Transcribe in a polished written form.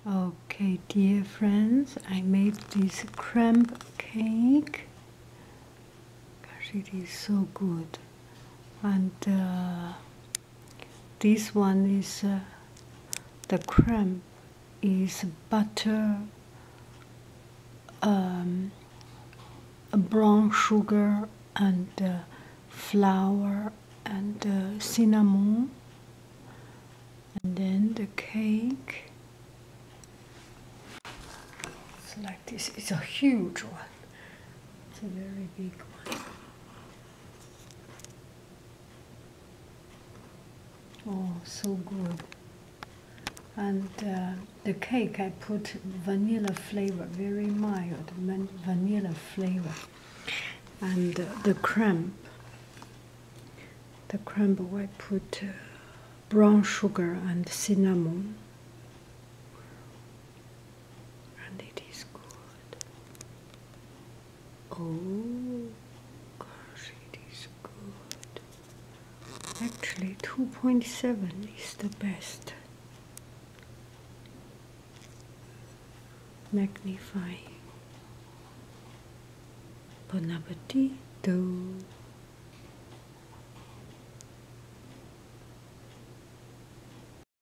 Okay, dear friends, I made this crumb cake. Gosh, it is so good. And this one is the crumb is butter, brown sugar, and flour, and cinnamon. And then the cake. It's like this. It's a huge one. It's a very big one. Oh, so good. And the cake, I put vanilla flavor, very mild vanilla flavor. And the crumb, I put brown sugar and cinnamon. And it is good. Oh, gosh, it is good. Actually, 2.7 is the best. Magnifying. Bon appetit.